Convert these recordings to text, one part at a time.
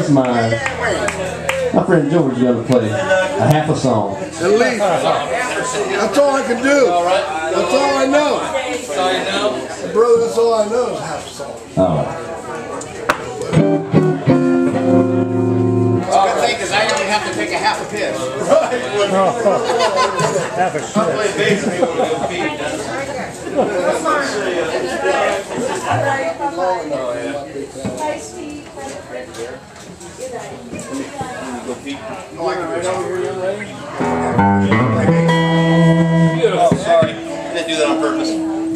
mine. My friend George is going to play a half a song. At least. That's all I can do. That's all I know. That's all you know? Brother, that's all I know is half a song. Oh. It's a good thing because I only have to take a half a piss. Half a shit. Oh, sorry. I didn't do that on purpose.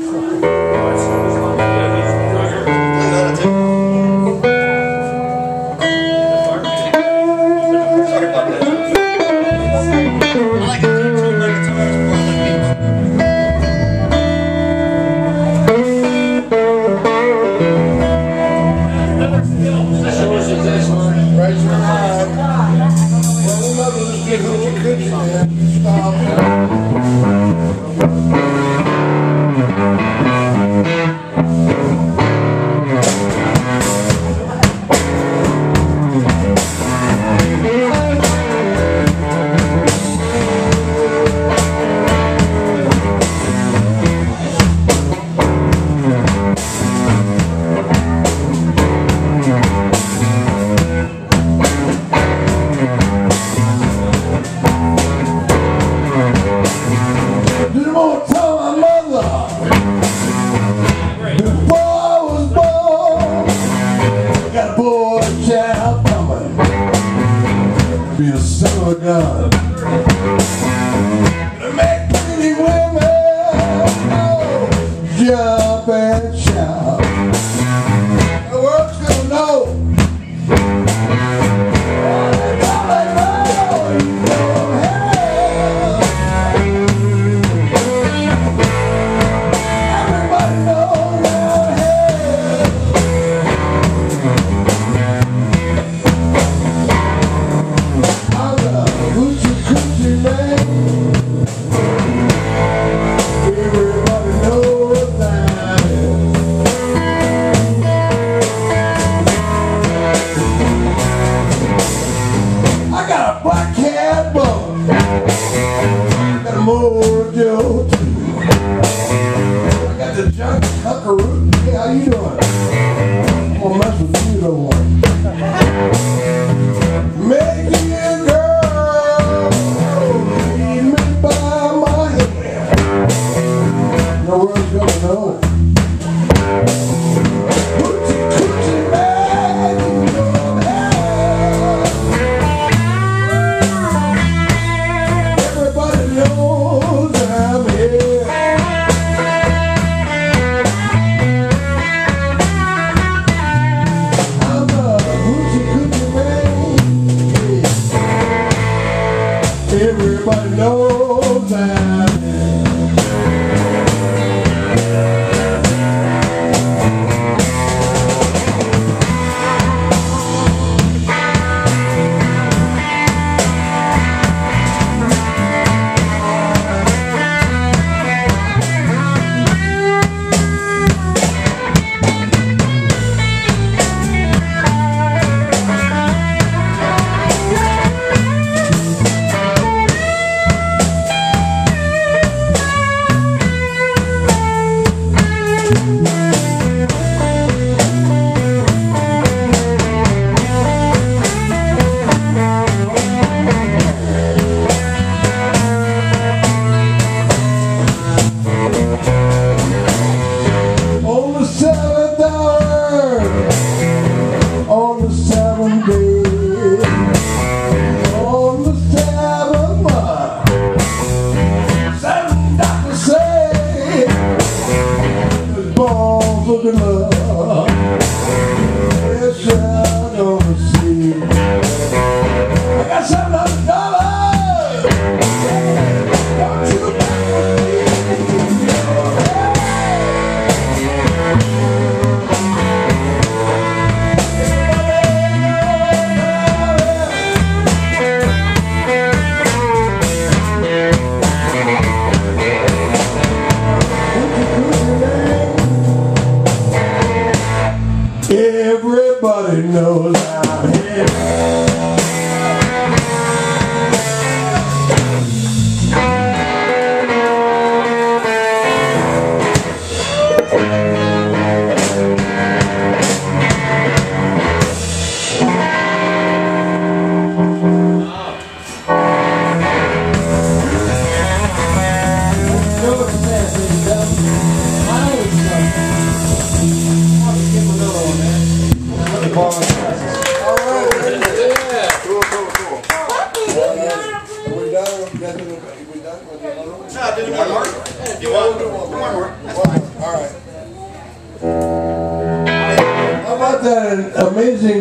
Sorry about that. I like to do two my guitars more than Raise your hand. Well, we love you. Get who you could, man. Stop. Didn't want to tell my mother before I was born. Got a boy child coming, be a son of a gun. To make pretty women jump and shout. The world's gonna know. Would you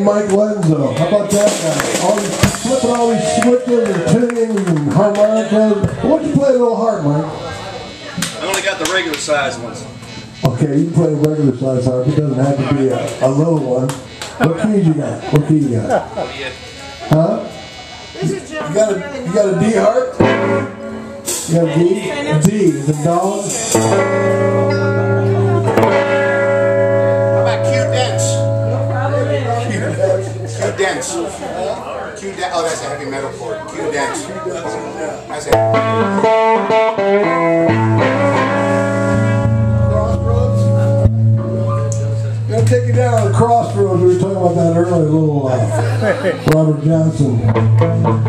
Mike Lenzo. How about that guy? All these, flipping all these switches and tunings and harmonicas. Why don't you play a little harp, Mike? I only got the regular size ones. Okay, you can play a regular size harp. It doesn't have to be a little one. What keys you got? What key you got? Huh? You got a D harp? You got a D? D is a dog? How about Q dense? Q dense. Q dense. Oh, that's a heavy metal chord. Q dense. That's it. Gonna take you down to the crossroads. We were talking about that earlier, a little Robert Johnson.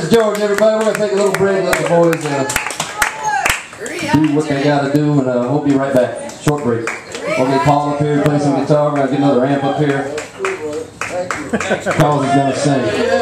George, everybody. We're going to take a little break, let the boys do what they got to do, and we'll be right back. Short break. We'll get Paul up here, play some guitar. We're going to get another amp up here. Charles is going to sing.